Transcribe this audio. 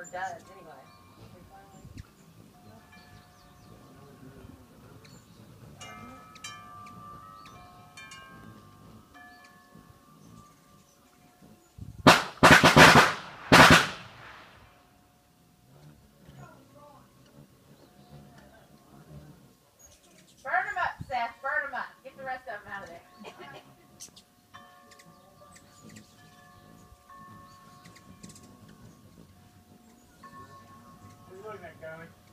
does, anyway. Burn them up, Seth. Burn them up. Get the rest of them out of there. What are you looking at, Connie?